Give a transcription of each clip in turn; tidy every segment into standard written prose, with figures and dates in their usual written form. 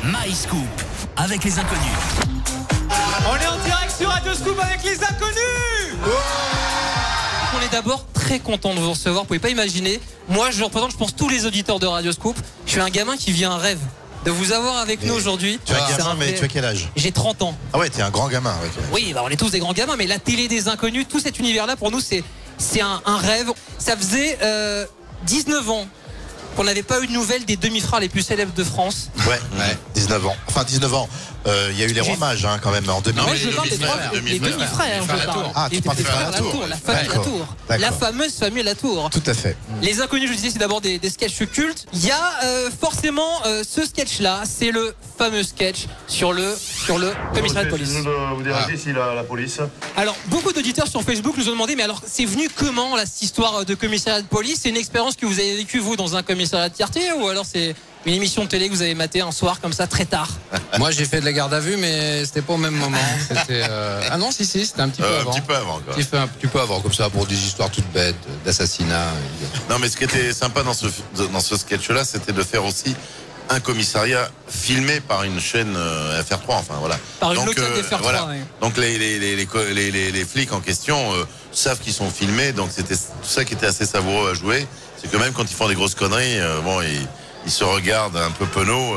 MyScoop avec les inconnus. On est en direct sur Radio Scoop avec les inconnus. On est d'abord très content de vous recevoir. Vous pouvez pas imaginer. Moi, je représente, je pense, tous les auditeurs de Radio Scoop. Je suis un gamin qui vit un rêve de vous avoir avec nous aujourd'hui. Tu as gamin, mais tu as quel âge? J'ai 30 ans. Ah ouais, t'es un grand gamin. Ouais, Oui, bah on est tous des grands gamins, mais la télé des inconnus, tout cet univers-là, pour nous, c'est un rêve. Ça faisait 19 ans qu'on n'avait pas eu de nouvelles des demi-frères les plus célèbres de France. Ouais, 19 ans. Enfin, 19 19 ans. Il y a eu les rois mages quand même en 2000. Moi, je parle des demi-frères. Ah, tu parles des frères Latour. La famille Latour. La fameuse famille Latour. Tout à fait. Les inconnus, je vous disais, c'est d'abord des sketchs cultes. Il y a forcément ce sketch-là. C'est le fameux sketch sur le commissariat de police. Vous dérangez ici la police. Alors, beaucoup d'auditeurs sur Facebook nous ont demandé, mais alors, c'est venu comment, là, cette histoire de commissariat de police? C'est une expérience que vous avez vécue, vous, dans un commissariat de quartier, ou alors c'est une émission de télé que vous avez maté un soir comme ça très tard? Moi j'ai fait de la garde à vue, mais c'était pas au même moment. C'était ah non, si c'était un petit peu avant. Un petit peu avant quoi. Un petit peu avant, comme ça, pour des histoires toutes bêtes d'assassinat. Non mais ce qui était sympa dans ce sketch-là, c'était de faire aussi un commissariat filmé par une chaîne FR3, enfin voilà. Par une locale des FR3. Voilà. Oui. Donc les flics en question savent qu'ils sont filmés, donc c'était tout ça qui était assez savoureux à jouer. C'est que même quand ils font des grosses conneries, ils se regardent un peu penauds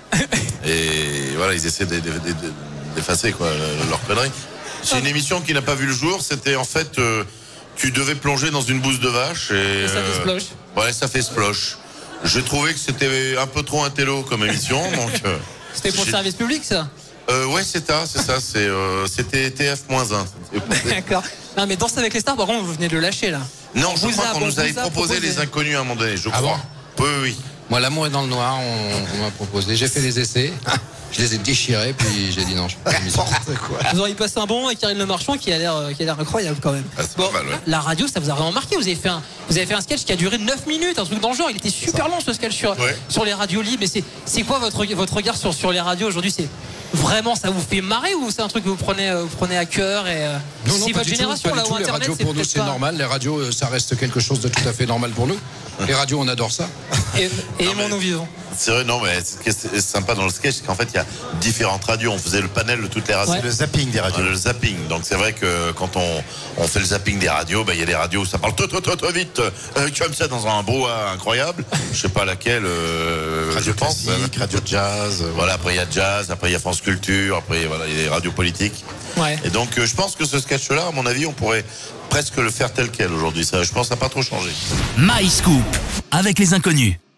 et voilà, ils essaient d'effacer quoi leur connerie. C'est une émission qui n'a pas vu le jour. C'était en fait, tu devais plonger dans une bouse de vache et ça fait sploche. Ouais, ça fait sploche. J'ai trouvé que c'était un peu trop intello comme émission, donc. C'était pour le service public, ça? Ouais, c'est ça. C'était TF-1. D'accord. Non, mais Danse avec les stars, par contre, vous venez de le lâcher là. Non, je crois qu'on nous avait proposé les inconnus à un moment donné, je crois. Bon Oui. Moi, l'amour est dans le noir, on m'a proposé. J'ai fait les essais. Je les ai déchirés, puis j'ai dit non, je peux pas quoi. Vous auriez passé un bon moment avec Karine Le Marchand qui a l'air incroyable quand même. Ah, c'est pas mal, ouais. La radio, ça vous a vraiment marqué. Vous avez fait un sketch qui a duré 9 minutes, un truc dans le genre. Il était super long ce sketch sur les radios libres. Mais c'est quoi votre regard sur les radios aujourd'hui? C'est vraiment, ça vous fait marrer ou c'est un truc que vous prenez à cœur et non, si pas votre du génération tout, pas là du où tout. Les Internet radios pour nous c'est normal. Les radios, ça reste quelque chose de tout à fait normal pour nous. Les radios, on adore ça. Et aimons-nous vivants. C'est vrai, non, mais ce qui est sympa dans le sketch, c'est qu'en fait, il y a différentes radios. On faisait le panel de toutes les radios. C'est le zapping des radios. Le zapping. Donc, c'est vrai que quand on fait le zapping des radios, il y a des radios où ça parle trop vite, comme ça, dans un brouhaha incroyable. Je sais pas laquelle, Radio classique, radio jazz. Voilà, après il y a jazz, après il y a France Culture, après voilà, il y a des radios politiques. Ouais. Et donc, je pense que ce sketch-là, à mon avis, on pourrait presque le faire tel quel aujourd'hui. Ça, je pense, ça n'a pas trop changé. MyScoop avec les inconnus.